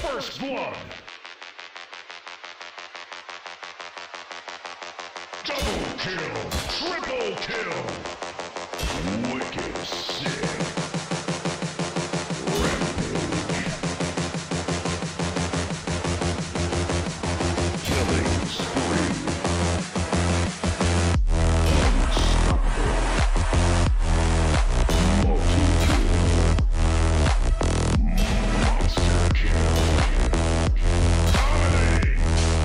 First blood! Double kill! Triple kill! Wicked sick! Rampage! Killing spree! Unstoppable! Multi-kill! Monster kill! Dominating!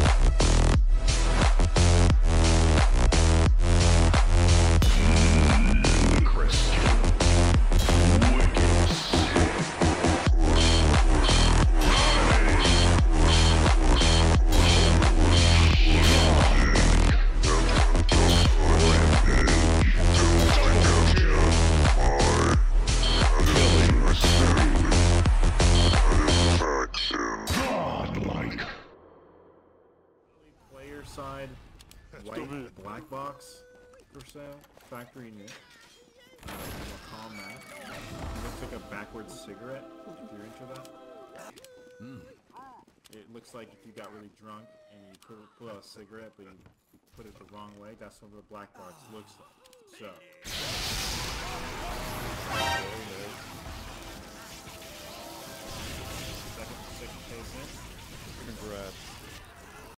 Ludicrous kill! Wicked sick! Godlike! Player side white black box for sale, factory new. We'll call that. It looks like a backwards cigarette, if you're into that. It looks like if you got really drunk and you pull out a cigarette but you put it the wrong way, that's what the black box looks like. So,